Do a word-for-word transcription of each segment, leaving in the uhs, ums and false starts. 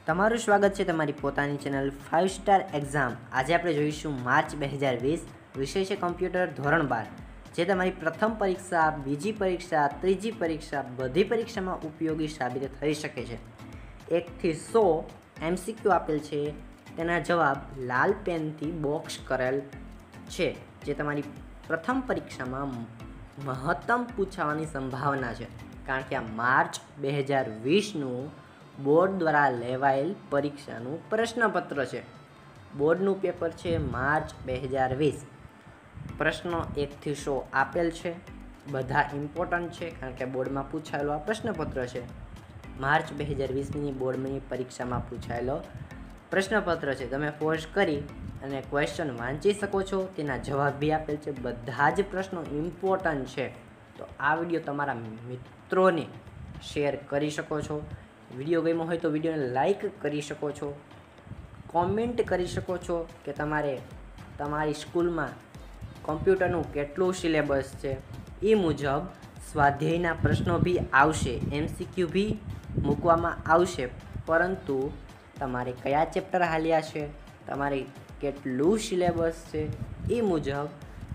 તમારું સ્વાગત છે તમારી પોતાની ચેનલ ફાઇવ સ્ટાર એક્ઝામ। આજે આપણે જોઈશું માર્ચ બે હજાર વીસ વિષય છે કમ્પ્યુટર ધોરણ બાર, જે તમારી પ્રથમ પરીક્ષા, બીજી પરીક્ષા, ત્રીજી પરીક્ષા બધી પરીક્ષામાં ઉપયોગી સાબિત થઈ શકે છે। એકથી સો એમસીક્યુ આપેલ છે, તેના જવાબ લાલ પેનથી બોક્સ કરેલ છે, જે તમારી પ્રથમ પરીક્ષામાં મહત્તમ પૂછાવાની સંભાવના છે, કારણ કે આ માર્ચ બે હજાર વીસનું બોર્ડ દ્વારા લેવાયેલ પરીક્ષાનું પ્રશ્નપત્ર છે। બોર્ડનું પેપર છે માર્ચ બે હજાર વીસ। પ્રશ્નો એકથી સો આપેલ છે, બધા ઇમ્પોર્ટન્ટ છે, કારણ કે બોર્ડમાં પૂછાયેલો આ પ્રશ્નપત્ર છે। માર્ચ બે હજાર વીસની બોર્ડની પરીક્ષામાં પૂછાયેલો પ્રશ્નપત્ર છે। તમે પોઝ કરી અને ક્વેશ્ચન વાંચી શકો છો, તેના જવાબ બી આપેલ છે, બધા જ પ્રશ્નો ઇમ્પોર્ટન્ટ છે। તો આ વિડીયો તમારા મિત્રોને શેર કરી શકો છો। વિડીયો ગમ્યો હોય તો વિડીયોને લાઈક કરી શકો છો, કોમેન્ટ કરી શકો છો કે તમારે તમારી સ્કૂલમાં કોમ્પ્યુટરનું કેટલું સિલેબસ છે। એ મુજબ સ્વાધ્યાયના પ્રશ્નો બી આવશે, એમસીક્યુ બી મૂકવામાં આવશે, પરંતુ તમારે કયા ચેપ્ટર હાલ્યા છે, તમારે કેટલું સિલેબસ છે, એ મુજબ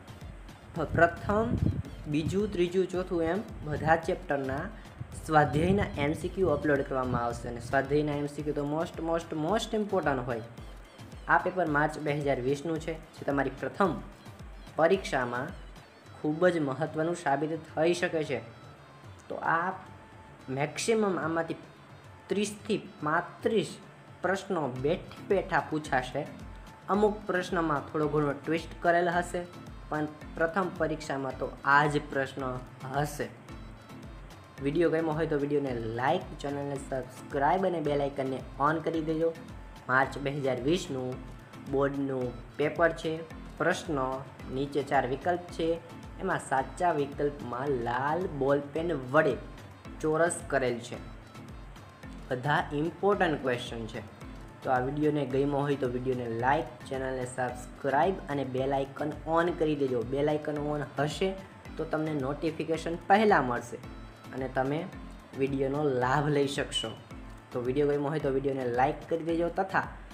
પ્રથમ, બીજું, ત્રીજું, ચોથું એમ બધા ચેપ્ટરના સ્વાધ્યાયના એમસીક્યુ અપલોડ કરવામાં આવશે। અને સ્વાધ્યાયના એમસીક્યુ તો મોસ્ટ મોસ્ટ મોસ્ટ ઇમ્પોર્ટન્ટ હોય। આ પેપર માર્ચ બે હજાર વીસનું છે, જે તમારી પ્રથમ પરીક્ષામાં ખૂબ જ મહત્ત્વનું સાબિત થઈ શકે છે। તો આ મેક્સિમમ આમાંથી ત્રીસથી પાંત્રીસ પ્રશ્નો બેઠી બેઠા પૂછાશે। અમુક પ્રશ્નમાં થોડો ઘણો ટ્વિસ્ટ કરેલ હશે, પણ પ્રથમ પરીક્ષામાં તો આ જ પ્રશ્ન હશે। વિડીયો ગમ્યો હોય તો વિડીયોને લાઇક, ચેનલને સબસ્ક્રાઈબ અને બેલ આઇકનને ઓન કરી દેજો। માર્ચ બે હજાર વીસનું બોર્ડનું પેપર છે। પ્રશ્નો નીચે ચાર વિકલ્પ છે, એમાં સાચા વિકલ્પમાં લાલ બોલપેન વડે ચોરસ કરેલ છે, બધા ઇમ્પોર્ટન્ટ ક્વેશ્ચન છે। તો આ વિડીયોને ગમ્યો હોય તો વિડીયોને લાઇક, ચેનલને સબસ્ક્રાઈબ અને બેલ આઇકન ઓન કરી દેજો। બેલ આઇકન ઓન હશે તો તમને નોટિફિકેશન પહેલાં મળશે અને તમે વિડીયોનો લાભ લઈ શકશો। તો વિડીયો ગમ્યો હોય તો વિડીયોને લાઇક કરી દેજો, તથા